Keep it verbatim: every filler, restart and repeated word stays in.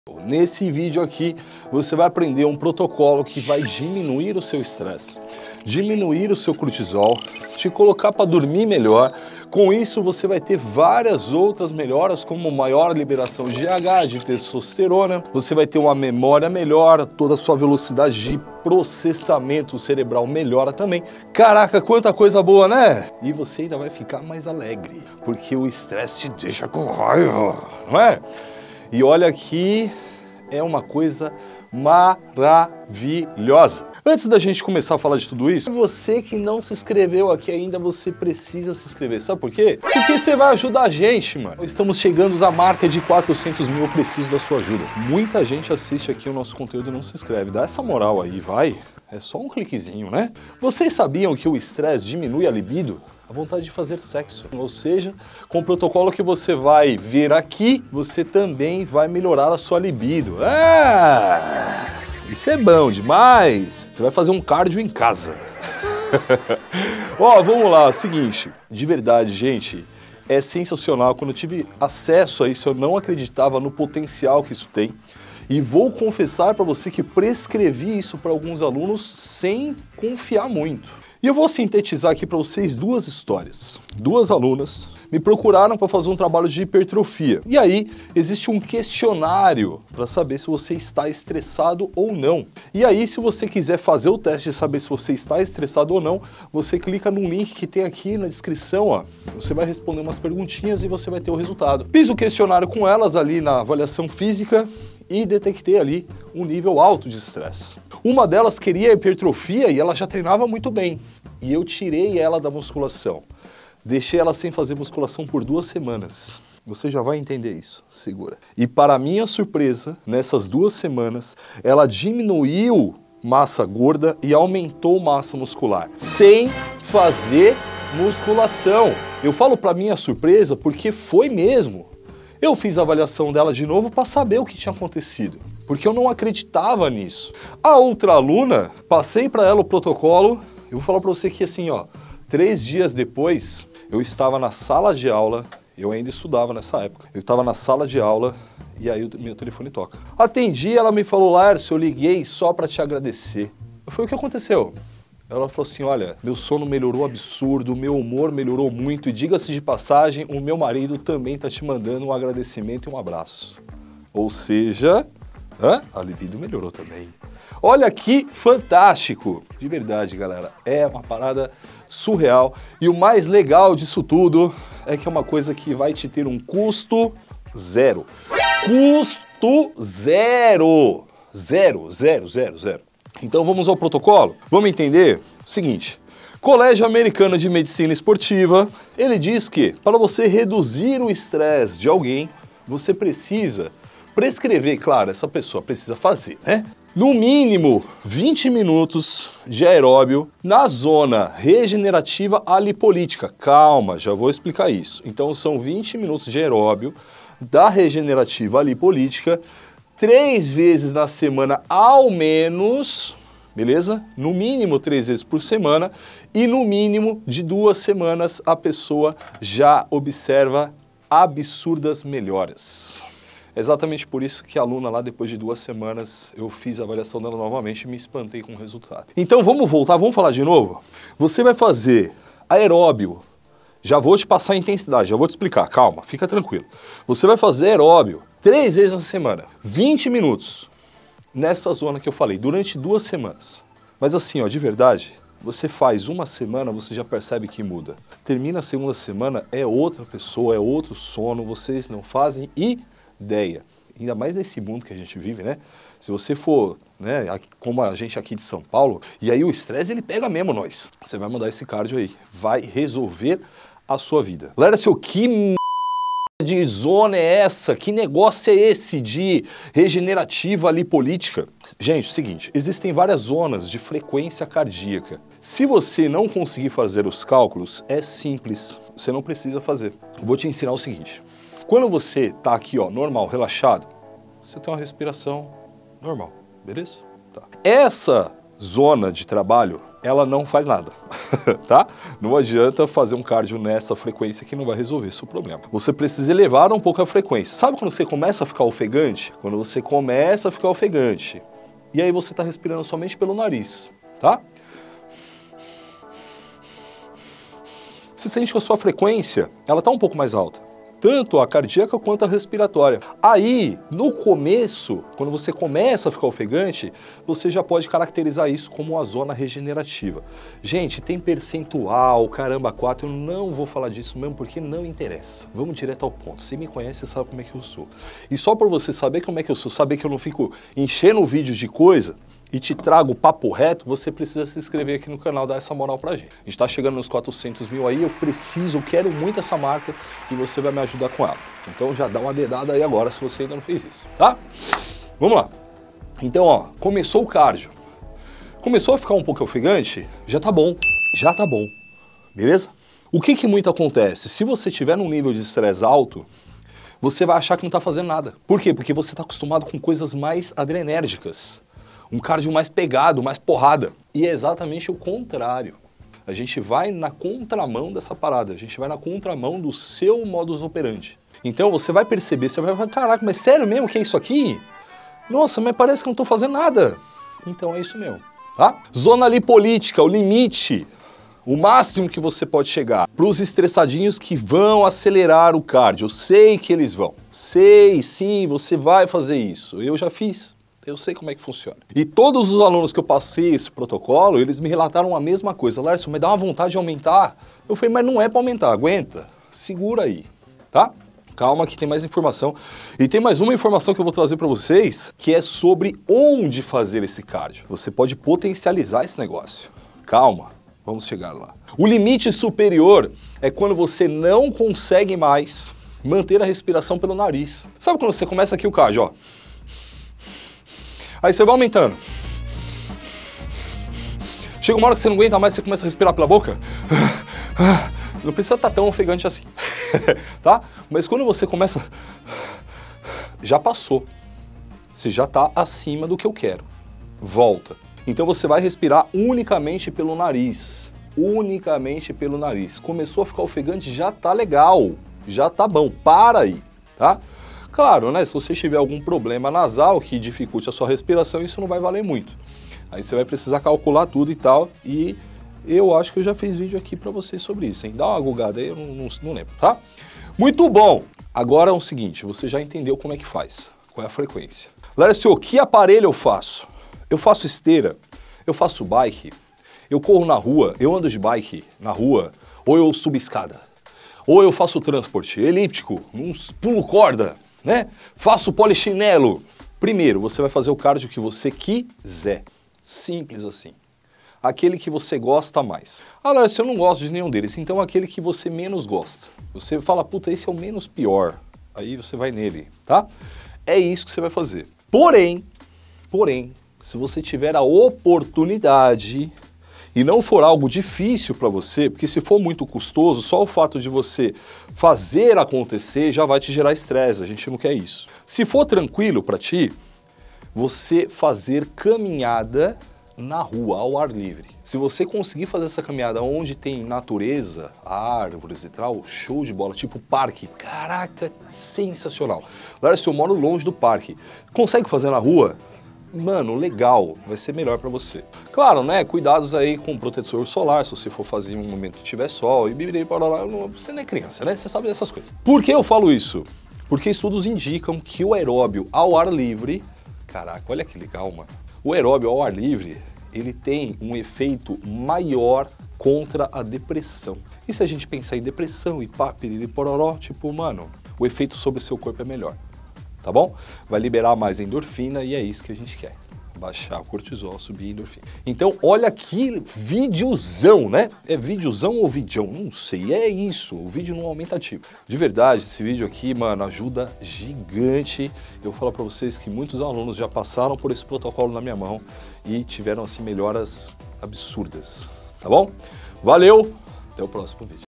Nesse vídeo aqui, você vai aprender um protocolo que vai diminuir o seu estresse, diminuir o seu cortisol, te colocar para dormir melhor. Com isso, você vai ter várias outras melhoras, como maior liberação de G H, de testosterona, você vai ter uma memória melhor, toda a sua velocidade de processamento cerebral melhora também. Caraca, quanta coisa boa, né? E você ainda vai ficar mais alegre, porque o estresse te deixa com raiva, não é? E olha aqui, é uma coisa maravilhosa. Antes da gente começar a falar de tudo isso, você que não se inscreveu aqui ainda, você precisa se inscrever. Sabe por quê? Porque você vai ajudar a gente, mano. Estamos chegando à marca de quatrocentos mil, eu preciso da sua ajuda. Muita gente assiste aqui o nosso conteúdo e não se inscreve. Dá essa moral aí, vai. É só um cliquezinho, né? Vocês sabiam que o estresse diminui a libido? A vontade de fazer sexo. Ou seja, com o protocolo que você vai ver aqui, você também vai melhorar a sua libido. Ah, isso é bom demais! Você vai fazer um cardio em casa. Ó, vamos lá, seguinte, de verdade, gente, é sensacional. Quando eu tive acesso a isso, eu não acreditava no potencial que isso tem. E vou confessar para você que prescrevi isso para alguns alunos sem confiar muito. E eu vou sintetizar aqui para vocês duas histórias. Duas alunas me procuraram para fazer um trabalho de hipertrofia. E aí, existe um questionário para saber se você está estressado ou não. E aí, se você quiser fazer o teste de saber se você está estressado ou não, você clica no link que tem aqui na descrição, ó. Você vai responder umas perguntinhas e você vai ter o resultado. Fiz o questionário com elas ali na avaliação física e detectei ali um nível alto de estresse. Uma delas queria hipertrofia e ela já treinava muito bem. E eu tirei ela da musculação. Deixei ela sem fazer musculação por duas semanas. Você já vai entender isso, segura. E para minha surpresa, nessas duas semanas, ela diminuiu massa gorda e aumentou massa muscular, sem fazer musculação. Eu falo para minha surpresa porque foi mesmo. Eu fiz a avaliação dela de novo para saber o que tinha acontecido, porque eu não acreditava nisso. A outra aluna, passei para ela o protocolo, eu vou falar para você que assim, ó, três dias depois, eu estava na sala de aula, eu ainda estudava nessa época, eu estava na sala de aula e aí o meu telefone toca. Atendi, ela me falou, Lárcio, eu liguei só para te agradecer. Foi o que aconteceu. Ela falou assim, olha, meu sono melhorou absurdo, meu humor melhorou muito e diga-se de passagem, o meu marido também tá te mandando um agradecimento e um abraço. Ou seja, hã? A libido melhorou também. Olha que fantástico! De verdade, galera, é uma parada surreal. E o mais legal disso tudo é que é uma coisa que vai te ter um custo zero. Custo zero! Zero, zero, zero, zero. Então vamos ao protocolo? Vamos entender o seguinte, Colégio Americano de Medicina Esportiva, ele diz que para você reduzir o estresse de alguém, você precisa prescrever, claro, essa pessoa precisa fazer, né? No mínimo vinte minutos de aeróbio na zona regenerativa alipolítica. Calma, já vou explicar isso. Então são vinte minutos de aeróbio da regenerativa alipolítica, três vezes na semana ao menos, beleza? No mínimo três vezes por semana e no mínimo de duas semanas a pessoa já observa absurdas melhoras. Exatamente por isso que a aluna lá, depois de duas semanas, eu fiz a avaliação dela novamente e me espantei com o resultado. Então vamos voltar, vamos falar de novo? Você vai fazer aeróbio, já vou te passar a intensidade, já vou te explicar, calma, fica tranquilo. Você vai fazer aeróbio três vezes na semana, vinte minutos, nessa zona que eu falei, durante duas semanas. Mas assim, ó, de verdade, você faz uma semana, você já percebe que muda. Termina a segunda semana, é outra pessoa, é outro sono, vocês não fazem ideia. Ainda mais nesse mundo que a gente vive, né? Se você for, né, como a gente aqui de São Paulo, e aí o estresse ele pega mesmo nós. Você vai mandar esse cardio aí, vai resolver a sua vida. Lércio, que m... de zona é essa? Que negócio é esse de regenerativa lipolítica? Gente, é o seguinte, existem várias zonas de frequência cardíaca. Se você não conseguir fazer os cálculos, é simples, você não precisa fazer. Vou te ensinar o seguinte, quando você tá aqui, ó, normal, relaxado, você tem uma respiração normal, beleza? Tá. Essa zona de trabalho ela não faz nada, tá? Não adianta fazer um cardio nessa frequência que não vai resolver seu problema. Você precisa elevar um pouco a frequência. Sabe quando você começa a ficar ofegante? Quando você começa a ficar ofegante. E aí você está respirando somente pelo nariz, tá? Você sente que a sua frequência, ela está um pouco mais alta. Tanto a cardíaca quanto a respiratória. Aí, no começo, quando você começa a ficar ofegante, você já pode caracterizar isso como uma zona regenerativa. Gente, tem percentual, caramba, quatro, eu não vou falar disso mesmo porque não interessa. Vamos direto ao ponto. Você me conhece, você sabe como é que eu sou. E só por você saber como é que eu sou, saber que eu não fico enchendo vídeos de coisa, e te trago o papo reto, você precisa se inscrever aqui no canal, dar essa moral pra gente. A gente tá chegando nos quatrocentos mil aí, eu preciso, eu quero muito essa marca e você vai me ajudar com ela. Então já dá uma dedada aí agora se você ainda não fez isso, tá? Vamos lá. Então, ó, começou o cardio. Começou a ficar um pouco ofegante? Já tá bom, já tá bom, beleza? O que que muito acontece? Se você tiver num nível de estresse alto, você vai achar que não tá fazendo nada. Por quê? Porque você tá acostumado com coisas mais adrenérgicas. Um cardio mais pegado, mais porrada. E é exatamente o contrário. A gente vai na contramão dessa parada, a gente vai na contramão do seu modus operandi. Então você vai perceber, você vai falar, caraca, mas sério mesmo que é isso aqui? Nossa, mas parece que eu não tô fazendo nada. Então é isso mesmo, tá? Zona lipolítica, o limite, o máximo que você pode chegar para os estressadinhos que vão acelerar o cardio. Eu sei que eles vão, sei, sim, você vai fazer isso, eu já fiz. Eu sei como é que funciona. E todos os alunos que eu passei esse protocolo, eles me relataram a mesma coisa. Lércio, mas dá uma vontade de aumentar. Eu falei, mas não é para aumentar, aguenta. Segura aí, tá? Calma que tem mais informação. E tem mais uma informação que eu vou trazer para vocês, que é sobre onde fazer esse cardio. Você pode potencializar esse negócio. Calma, vamos chegar lá. O limite superior é quando você não consegue mais manter a respiração pelo nariz. Sabe quando você começa aqui o cardio, ó? Aí você vai aumentando. Chega uma hora que você não aguenta mais, você começa a respirar pela boca. Não precisa estar tão ofegante assim, tá? Mas quando você começa, já passou. Você já está acima do que eu quero. Volta. Então você vai respirar unicamente pelo nariz. Unicamente pelo nariz. Começou a ficar ofegante, já tá legal. Já tá bom. Para aí, tá? Claro, né, se você tiver algum problema nasal que dificulte a sua respiração, isso não vai valer muito. Aí você vai precisar calcular tudo e tal, e eu acho que eu já fiz vídeo aqui pra vocês sobre isso, hein? Dá uma gugada aí, eu não, não, não lembro, tá? Muito bom! Agora é o seguinte, você já entendeu como é que faz, qual é a frequência. Lércio, que aparelho eu faço? Eu faço esteira, eu faço bike, eu corro na rua, eu ando de bike na rua, ou eu subo escada, ou eu faço transporte elíptico, uns pulo corda, né? Faço polichinelo. Primeiro, você vai fazer o cardio que você quiser. Simples assim. Aquele que você gosta mais. Ah, Lércio, eu não gosto de nenhum deles. Então, aquele que você menos gosta. Você fala, puta, esse é o menos pior. Aí você vai nele, tá? É isso que você vai fazer. Porém, porém, se você tiver a oportunidade e não for algo difícil para você, porque se for muito custoso, só o fato de você fazer acontecer já vai te gerar estresse, a gente não quer isso. Se for tranquilo para ti, você fazer caminhada na rua, ao ar livre. Se você conseguir fazer essa caminhada onde tem natureza, árvores e tal, show de bola, tipo parque, caraca, sensacional. Agora, se eu moro longe do parque, consegue fazer na rua? Mano, legal, vai ser melhor pra você. Claro, né, cuidados aí com protetor solar, se você for fazer em um momento que tiver sol, e bibirei para lá, você não é criança, né, você sabe dessas coisas. Por que eu falo isso? Porque estudos indicam que o aeróbio ao ar livre, caraca, olha que legal, mano. O aeróbio ao ar livre, ele tem um efeito maior contra a depressão. E se a gente pensar em depressão e pá, piriri, pororó, tipo, mano, o efeito sobre o seu corpo é melhor. Tá bom? Vai liberar mais endorfina e é isso que a gente quer. Baixar o cortisol, subir a endorfina. Então, olha que videozão, né? É videozão ou videão? Não sei, é isso. O vídeo não aumenta ativo. De verdade, esse vídeo aqui, mano, ajuda gigante. Eu vou falar pra vocês que muitos alunos já passaram por esse protocolo na minha mão e tiveram, assim, melhoras absurdas. Tá bom? Valeu! Até o próximo vídeo.